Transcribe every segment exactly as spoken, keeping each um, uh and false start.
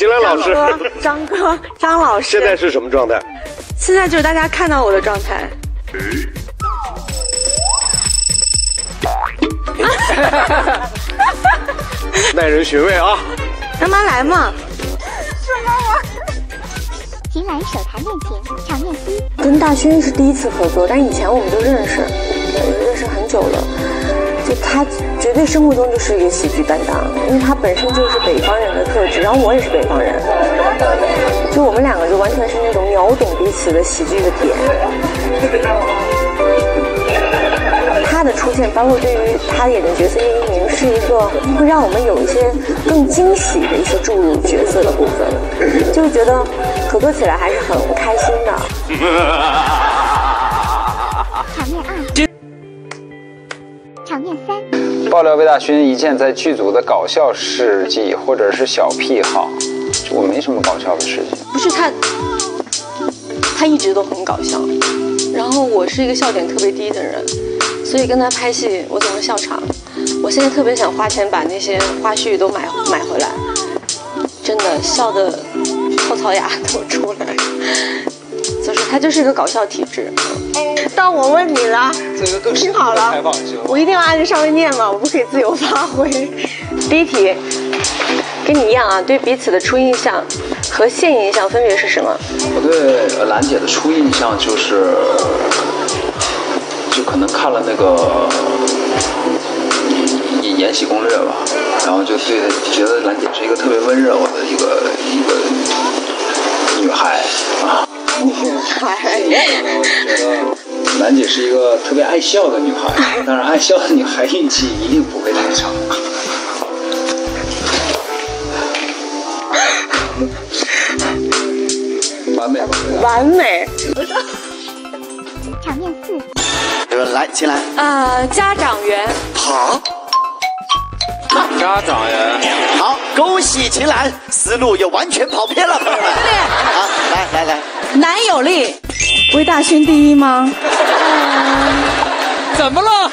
金兰老师， 张哥，张老师， 现在是什么状态？ 现在就是大家看到我的状态。 耐人寻味啊！ 让妈来嘛。 什么玩意？秦岚手台面前，场面四。 跟大勋是第一次合作，但以前我们就认识，认识很久了。就他绝对生活中就是一个喜剧担当，因为他本身就是北方人的特质，然后我也是北方人，就我们两个就完全是那种秒懂彼此的喜剧的点。他的出现，包括对于他演的角色叶一鸣，是一个会让我们有一些更惊喜的一些注入角色的部分，就觉得合作起来还是很开心的。 场面二，场面三。 爆料魏大勋一件在剧组的搞笑事迹或者是小癖好，我没什么搞笑的事情。 不是他，他一直都很搞笑，然后我是一个笑点特别低的人。所以跟他拍戏，我总是笑场。我现在特别想花钱把那些花絮都买买回来，真的笑的后槽牙都出来。就是他就是一个搞笑体质。到我问你了， 这个更听好了，我一定要按着上面念嘛，我不可以自由发挥。第一题，跟你一样啊，对彼此的初印象和现印象分别是什么？ 我对兰姐的初印象就是。就可能看了那个《延禧攻略》吧，然后就对觉得兰姐是一个特别温柔的一个一个女孩啊。 女孩。 我觉得兰姐是一个特别爱笑的女孩，但是爱笑的女孩运气一定不会太差。完美， 完美。 场面四。 来，秦岚。 呃，家长缘。 好。 家长缘。 好，恭喜秦岚，思路又完全跑偏了，朋友们。好，来来来。 男友力。魏大勋第一吗？ 怎么了？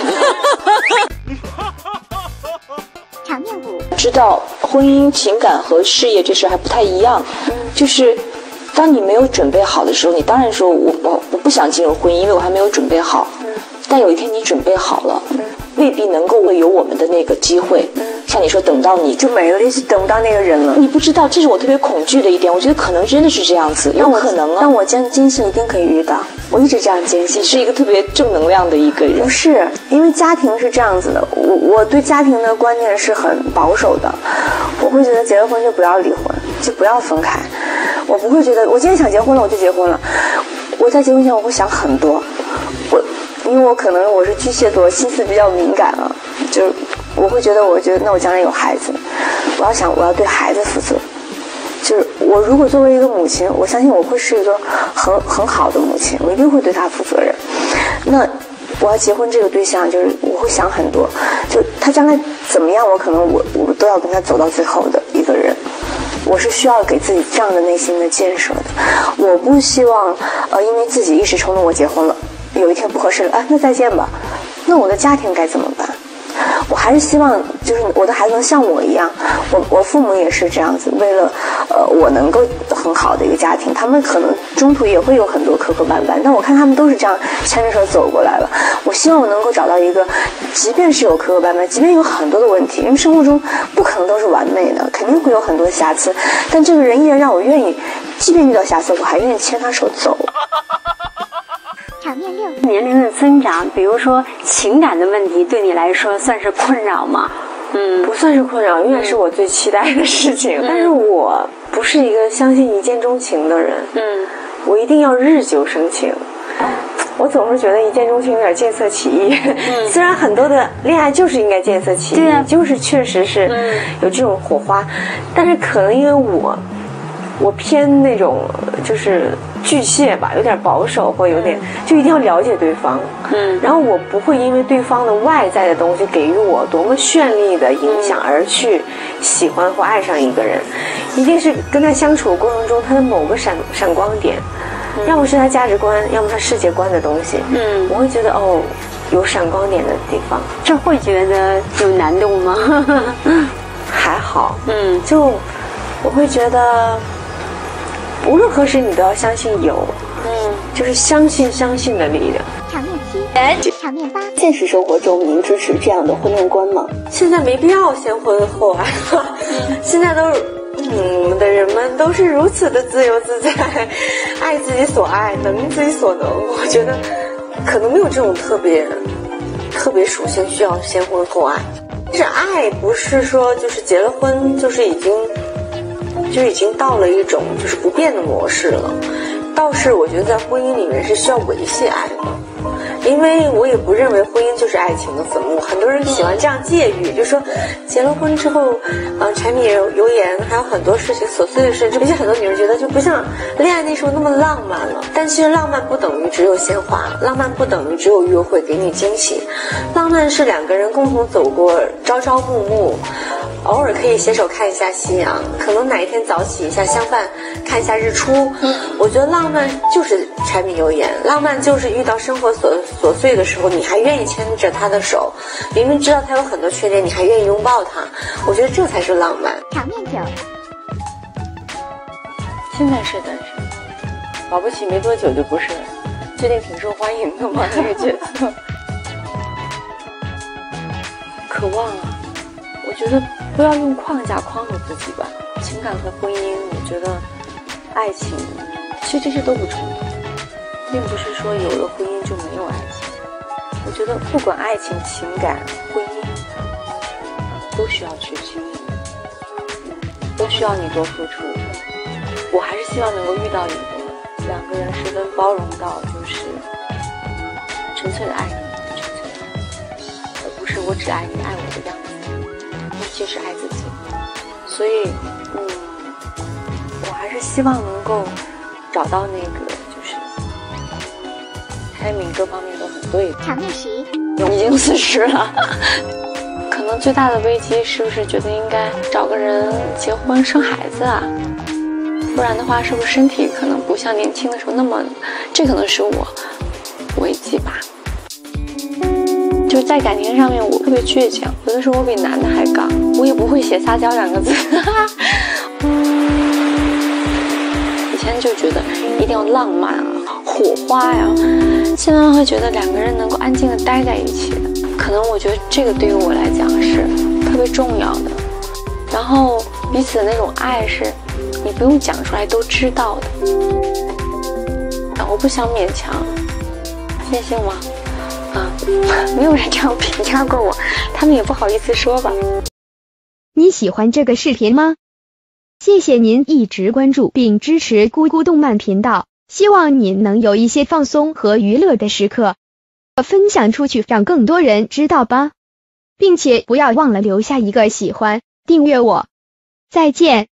场面五。 知道婚姻、情感和事业这事还不太一样，嗯、就是当你没有准备好的时候，你当然说我我我不想进入婚姻，因为我还没有准备好。嗯、但有一天你准备好了，嗯、未必能够有我们的那个机会。嗯、像你说，等到你就没了，也许等不到那个人了。 你不知道，这是我特别恐惧的一点。我觉得可能真的是这样子，有可能啊。 但我坚坚信一定可以遇到，我一直这样坚信。 你是一个特别正能量的一个人。 不是，因为家庭是这样子的，我我对家庭的观念是很保守的，我会觉得结了婚就不要离婚，就不要分开。我不会觉得我今天想结婚了我就结婚了，我在结婚前我会想很多，我因为我可能我是巨蟹座，心思比较敏感了，就我会觉得我觉得那我将来有孩子，我要想我要对孩子负责，就是我如果作为一个母亲，我相信我会是一个很很好的母亲，我一定会对他负责任。那我要结婚这个对象，就是我会想很多，就他将来怎么样，我可能我我都要跟他走到最后的一个人。我是需要给自己这样的内心的建设的，我不希望呃因为自己一时冲动我结婚了，有一天不合适了，啊那再见吧，那我的家庭该怎么办？我还是希望就是我的孩子能像我一样，我我父母也是这样子，为了呃我能够很好的一个家庭，他们可能中途也会有很多磕磕绊绊，但我看他们都是这样牵着手走过来了。我希望我能够找到一个，即便是有磕磕绊绊，即便有很多的问题，因为生活中不可能都是完美的，肯定会有很多瑕疵，但这个人依然让我愿意，即便遇到瑕疵，我还愿意牵他手走。 场面六。 年龄的增长，比如说情感的问题，对你来说算是困扰吗？ 嗯，不算是困扰，永远是我最期待的事情。嗯、但是我不是一个相信一见钟情的人。嗯，我一定要日久生情。我总是觉得一见钟情有点见色起意。嗯、虽然很多的恋爱就是应该见色起意，对啊、就是确实是有这种火花，但是可能因为我。我偏那种就是巨蟹吧，有点保守，或有点就一定要了解对方。嗯，然后我不会因为对方的外在的东西给予我多么绚丽的影响而去喜欢或爱上一个人，一定是跟他相处过程中他的某个闪闪光点，嗯、要么是他价值观，要么他世界观的东西。嗯，我会觉得哦，有闪光点的地方， 这会觉得有难度吗？ 还好，嗯，就。 我会觉得无论何时你都要相信有，嗯，就是相信相信的力量。 场面七，场面八。 现实生活中，您支持这样的婚恋观吗？现在没必要先婚后爱了，现在都嗯，我们的人们都是如此的自由自在，爱自己所爱，能自己所能。我觉得可能没有这种特别特别属性需要先婚后爱。但是爱不是说就是结了婚就是已经就已经到了一种就是不变的模式了。倒是我觉得在婚姻里面是需要维系爱的，因为我也不认为婚姻就是爱情的坟墓。很多人喜欢这样借喻，就说结了婚之后，呃，柴米油油盐还有很多事情琐碎的事，而且很多女人觉得就不像恋爱那时候那么浪漫了。但其实浪漫不等于只有鲜花，浪漫不等于只有约会给你惊喜，浪漫是两个人共同走过朝朝暮暮。偶尔可以携手看一下夕阳，可能哪一天早起一下相伴看一下日出。我觉得浪漫就是柴米油盐，浪漫就是遇到生活琐琐碎的时候，你还愿意牵着他的手，明明知道他有很多缺点，你还愿意拥抱他。我觉得这才是浪漫。 场面九， 现在是单身，保不齐没多久就不是了，最近挺受欢迎的嘛那个角色。渴望啊，我觉得不要用框架框住自己吧。情感和婚姻，我觉得爱情其实这些都不冲突，并不是说有了婚姻就没有爱情。我觉得不管爱情、情感、婚姻，都需要去经营，都需要你多付出。我还是希望能够遇到一个两个人十分包容到就是纯粹的爱你，纯粹的爱你，而不是我只爱你爱我的样子，那其实爱自己。所以嗯，我还是希望能够找到那个就是timing各方面都很对的。 场面十， 已经四十了，可能最大的危机是不是觉得应该找个人结婚生孩子啊？不然的话，是不是身体可能不像年轻的时候那么，这可能是我危机吧。就在感情上面，我特别倔强，有的时候我比男的还刚，我也不会写撒娇两个字。以前就觉得一定要浪漫啊，火花呀，现在会觉得两个人能够安静的待在一起的，可能我觉得这个对于我来讲是特别重要的。然后彼此的那种爱是你不用讲出来都知道的，我不想勉强，坚信吗？啊，没有人这样评价过我，他们也不好意思说吧。 你喜欢这个视频吗？谢谢您一直关注并支持咕咕动漫频道，希望您能有一些放松和娱乐的时刻，分享出去让更多人知道吧，并且不要忘了留下一个喜欢，订阅我。再见。